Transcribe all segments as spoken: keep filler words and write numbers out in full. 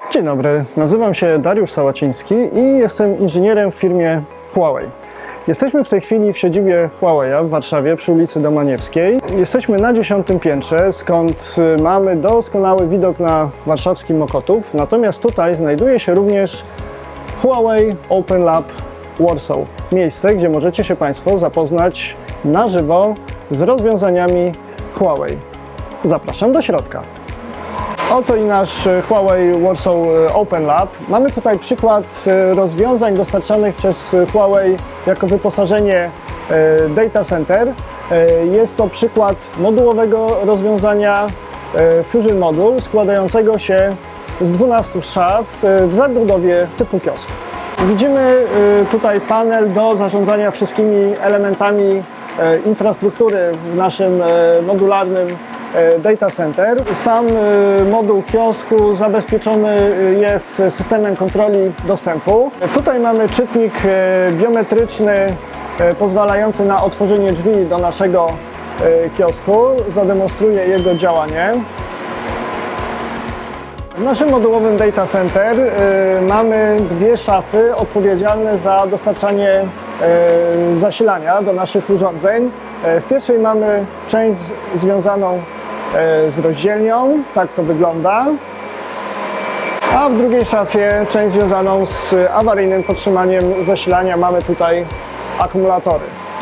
Dzień dobry, nazywam się Dariusz Sałaciński i jestem inżynierem w firmie Huawei. Jesteśmy w tej chwili w siedzibie Huawei'a w Warszawie przy ulicy Domaniewskiej. Jesteśmy na dziesiątym piętrze, skąd mamy doskonały widok na warszawski Mokotów. Natomiast tutaj znajduje się również Huawei Open Lab Warsaw. Miejsce, gdzie możecie się Państwo zapoznać na żywo z rozwiązaniami Huawei. Zapraszam do środka. Oto i nasz Huawei Warsaw Open Lab. Mamy tutaj przykład rozwiązań dostarczanych przez Huawei jako wyposażenie Data Center. Jest to przykład modułowego rozwiązania Fusion Module składającego się z dwunastu szaf w zabudowie typu kiosk. Widzimy tutaj panel do zarządzania wszystkimi elementami infrastruktury w naszym modularnym Data Center. Sam moduł kiosku zabezpieczony jest systemem kontroli dostępu. Tutaj mamy czytnik biometryczny pozwalający na otworzenie drzwi do naszego kiosku. Zademonstruję jego działanie. W naszym modułowym Data Center mamy dwie szafy odpowiedzialne za dostarczanie zasilania do naszych urządzeń. W pierwszej mamy część związaną z rozdzielnią, tak to wygląda, a w drugiej szafie część związaną z awaryjnym podtrzymaniem zasilania. Mamy tutaj akumulatory.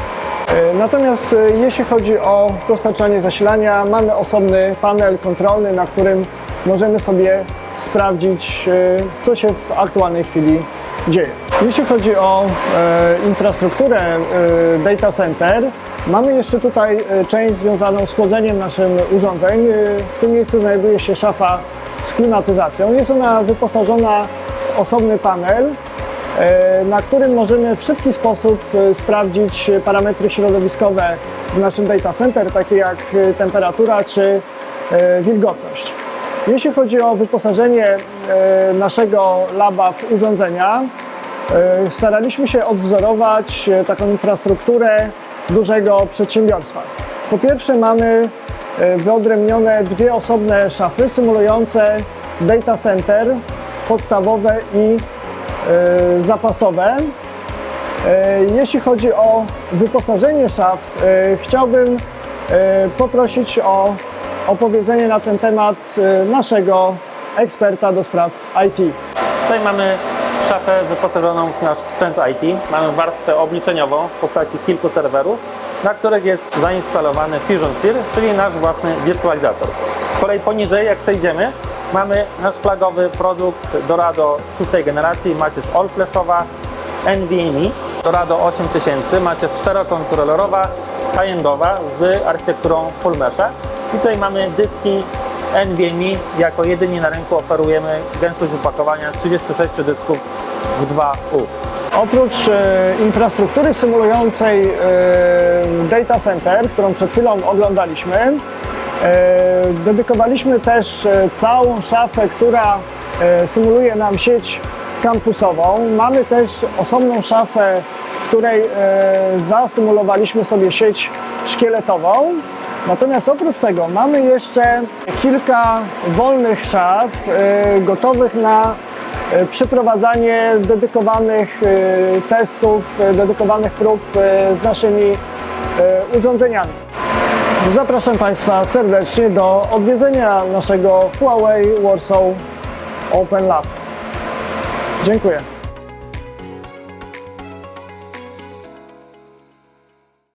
Natomiast jeśli chodzi o dostarczanie zasilania, mamy osobny panel kontrolny, na którym możemy sobie sprawdzić, co się w aktualnej chwili dzieje. Jeśli chodzi o e, infrastrukturę e, Data Center, mamy jeszcze tutaj część związaną z chłodzeniem naszych urządzeń. W tym miejscu znajduje się szafa z klimatyzacją. Jest ona wyposażona w osobny panel, e, na którym możemy w szybki sposób sprawdzić parametry środowiskowe w naszym Data Center, takie jak temperatura czy e, wilgotność. Jeśli chodzi o wyposażenie e, naszego laba w urządzenia, e, staraliśmy się odwzorować e, taką infrastrukturę dużego przedsiębiorstwa. Po pierwsze, mamy e, wyodrębnione dwie osobne szafy symulujące Data Center podstawowe i e, zapasowe. E, jeśli chodzi o wyposażenie szaf, e, chciałbym e, poprosić o opowiedzenie na ten temat naszego eksperta do spraw I T. Tutaj mamy szafę wyposażoną w nasz sprzęt I T. Mamy warstwę obliczeniową w postaci kilku serwerów, na których jest zainstalowany Fusion Sphere, czyli nasz własny wirtualizator. Z kolei poniżej, jak przejdziemy, mamy nasz flagowy produkt Dorado szóstej generacji, macierz all-flashowa, N V M e, Dorado osiem tysięcy, macierz czterokontrolerowa, high-endowa z architekturą full mesha. I tutaj mamy dyski N V M e, jako jedyni na rynku oferujemy gęstość opakowania trzydzieści sześć dysków w dwa U. Oprócz e, infrastruktury symulującej e, Data Center, którą przed chwilą oglądaliśmy, e, dedykowaliśmy też e, całą szafę, która e, symuluje nam sieć kampusową. Mamy też osobną szafę, w której e, zasymulowaliśmy sobie sieć szkieletową. Natomiast oprócz tego mamy jeszcze kilka wolnych szaf y, gotowych na y, przeprowadzanie dedykowanych y, testów, y, dedykowanych prób y, z naszymi y, urządzeniami. Zapraszam Państwa serdecznie do odwiedzenia naszego Huawei Warsaw Open Lab. Dziękuję.